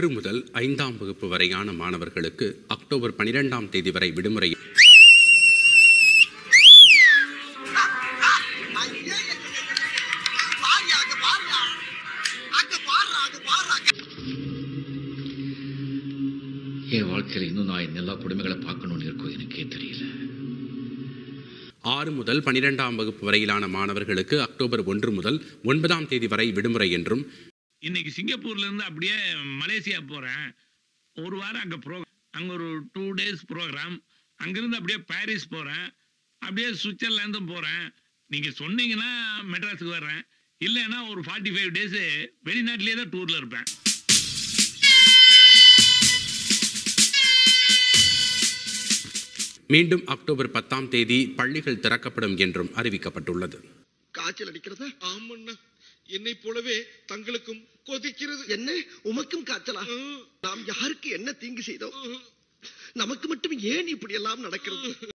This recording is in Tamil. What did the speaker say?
1 முதல் 5ஆம் வகுப்பு வரையான மாணவர்களுக்கு அக்டோபர் 12ஆம் தேதி வரை விடுமுறை. என் வாழ்க்கையில் இன்னும் நான் எல்லா குடும்பங்களை பார்க்கணும்னு இருக்கோ எனக்கே தெரியல. 6 முதல் 12ஆம் வகுப்பு வரையிலான மாணவர்களுக்கு அக்டோபர் 1 முதல் 9ஆம் தேதி வரை விடுமுறை என்றும், இன்னைக்கு சிங்கப்பூர்ல இருந்து அப்படியே மலேசியா போறேன். ஒரு வாரம் அங்க அங்க ஒரு 2 days ப்ரோக்ராம். அங்கிருந்து அப்படியே பாரிஸ் போறேன். அப்படியே சுவிட்சர்லாந்தும் போறேன். நீங்க சொன்னீங்கன்னா மெட்ராஸுக்கு வர்றேன். இல்லைன்னா ஒரு 45 days வெளிநாட்டிலேயே தான் டூர்ல இருப்பேன். மீண்டும் அக்டோபர் 10ஆம் தேதி பள்ளிகள் திறக்கப்படும் என்றும் அறிவிக்கப்பட்டுள்ளது. காய்ச்சல் அடிக்கிறதா? ஆமண்ணா, என்னை போலவே தங்களுக்கும் கொதிக்கிறது. என்ன, உமக்கும் காய்ச்சலா? நாம் யாருக்கு என்ன தீங்கு செய்தோம்? நமக்கு மட்டும் ஏன் இப்படி எல்லாம் நடக்கிறது?